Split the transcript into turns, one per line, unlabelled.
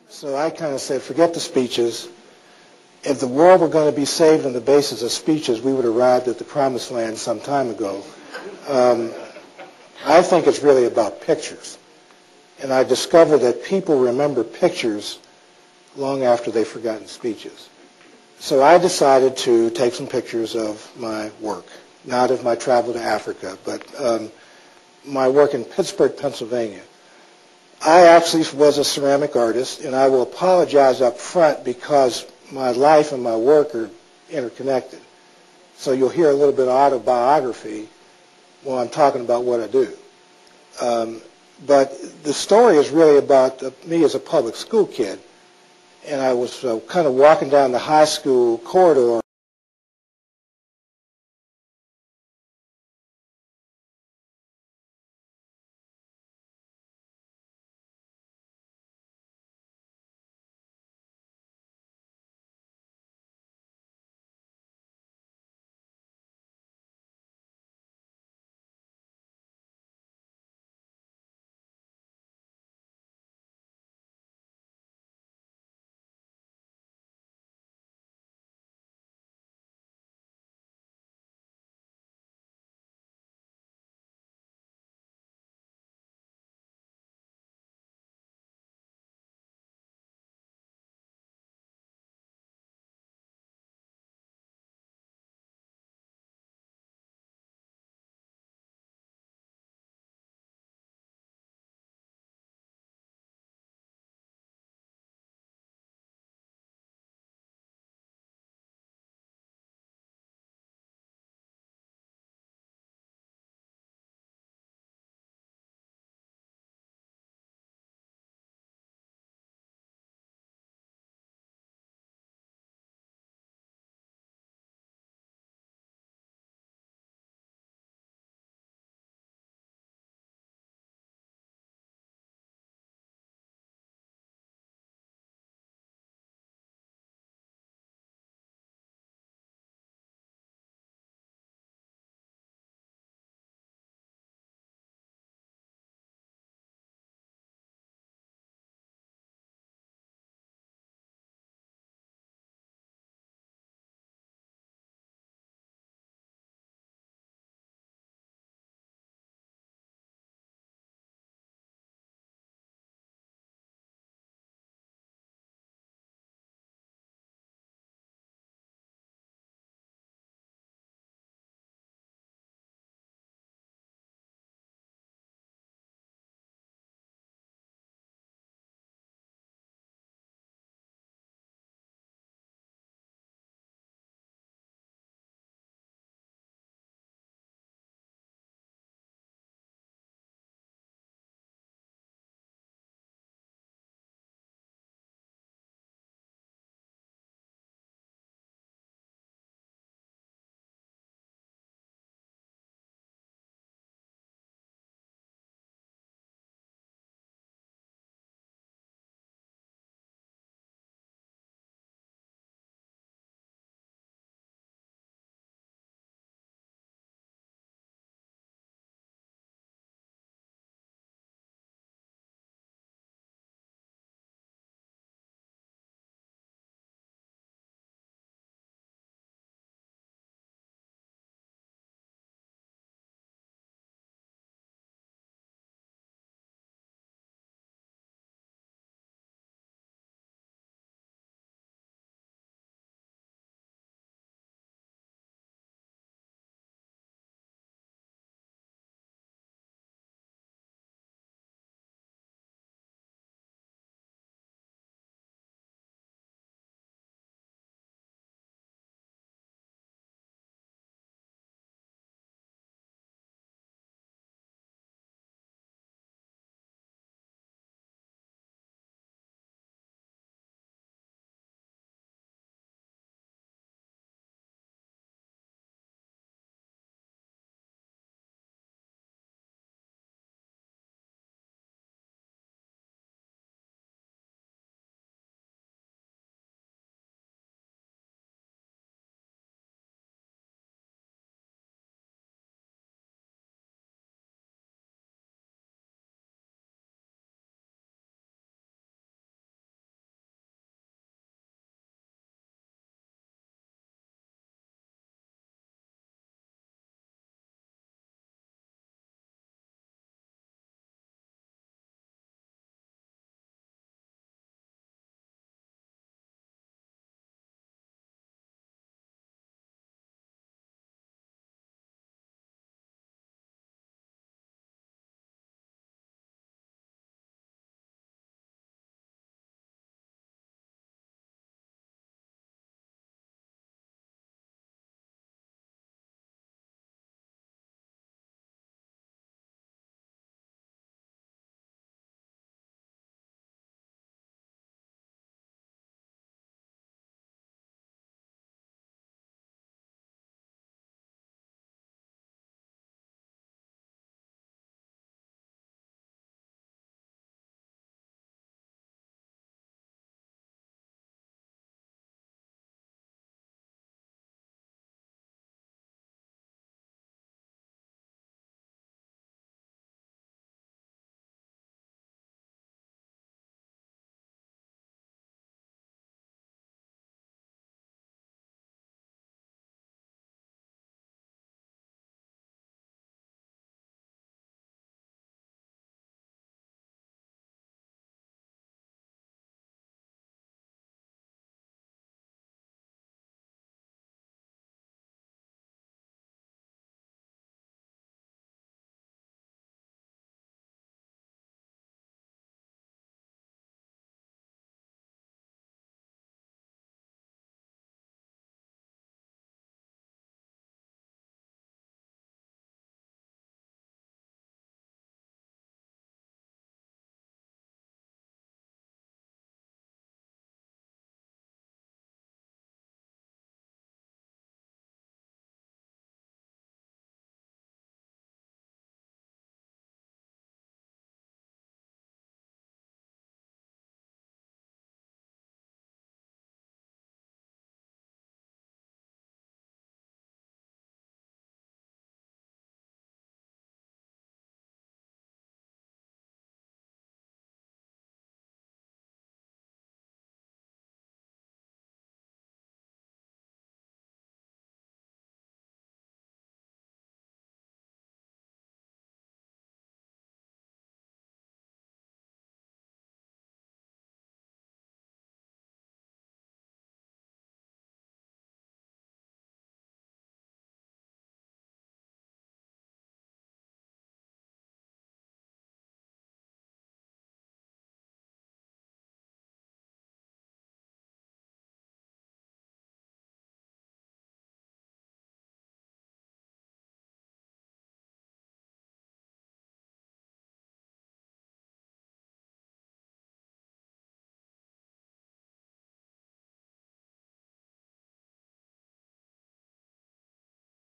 So I kind of said, forget the speeches. If the world were going to be saved on the basis of speeches, we would have arrived at the promised land some time ago. I think it's really about pictures. And I discovered that people remember pictures long after they've forgotten speeches. So I decided to take some pictures of my work, not of my travel to Africa, but my work in Pittsburgh, Pennsylvania. I actually was a ceramic artist, and I will apologize up front because my life and my work are interconnected. So you'll hear a little bit of autobiography while I'm talking about what I do. But the story is really about me as a public school kid. And I was kind of walking down the high school corridor